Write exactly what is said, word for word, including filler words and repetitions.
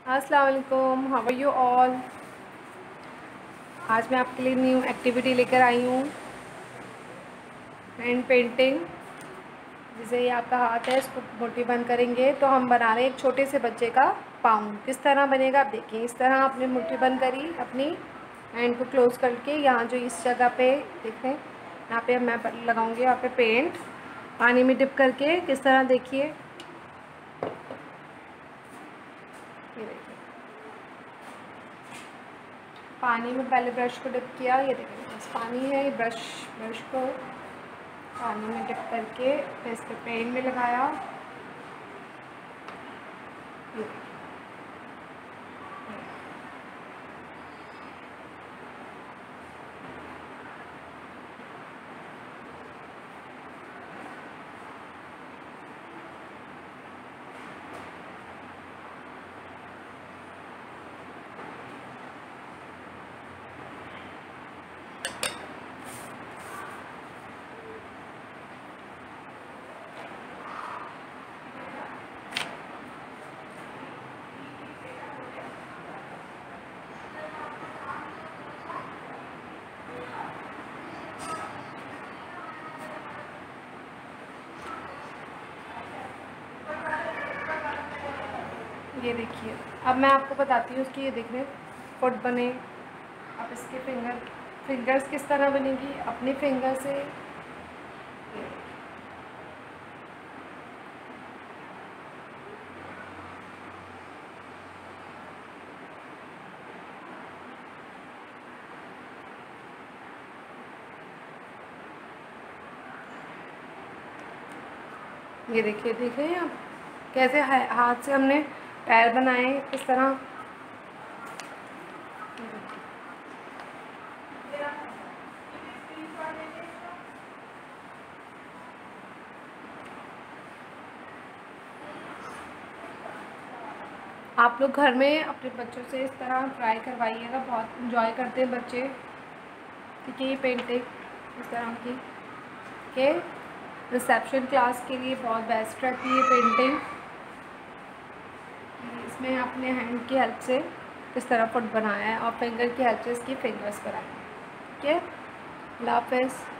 अस्सलाम वालेकुम, how are you all. आज मैं आपके लिए न्यू एक्टिविटी लेकर आई हूँ, हैंड पेंटिंग। जिसे ये आपका हाथ है, इसको मोटी बंद करेंगे तो हम बना रहे हैं एक छोटे से बच्चे का पाँव। किस तरह बनेगा आप देखिए। इस तरह आपने मुट्ठी बंद करी, अपनी हैंड को क्लोज करके यहाँ जो इस जगह पे देखें, यहाँ पे मैं लगाऊंगी यहाँ पे पेंट पानी में डिप करके। किस तरह देखिए, ये देखिए पानी में पहले ब्रश को डिप किया, ये देखिए बस पानी है, ये ब्रश ब्रश को पानी में डिप करके फिर इस पर पेन में लगाया। ये देखिए ये देखिए अब मैं आपको बताती हूँ उसकी। ये देख रहे फुट बने। अब इसके फिंगर फिंगर्स किस तरह बनेगी अपने फिंगर से। ये देखिए देखिए आप कैसे हाथ से हमने पैर बनाए इस तरह। आप लोग घर में अपने बच्चों से इस तरह ट्राई करवाइएगा, बहुत इंजॉय करते हैं बच्चे। ठीक है, ये पेंटिंग इस तरह की के रिसेप्शन क्लास के लिए बहुत बेस्ट रहती है पेंटिंग। इसमें आपने हैंड की हेल्प से किस तरह फुट बनाया है और फिंगर की हेल्प से इसकी फिंगर्स बनाए। ठीक है, अल्लाह हाफ़िज़।